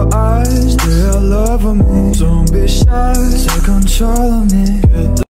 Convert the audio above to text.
your eyes, they are loving me. Don't be shy, take control of me.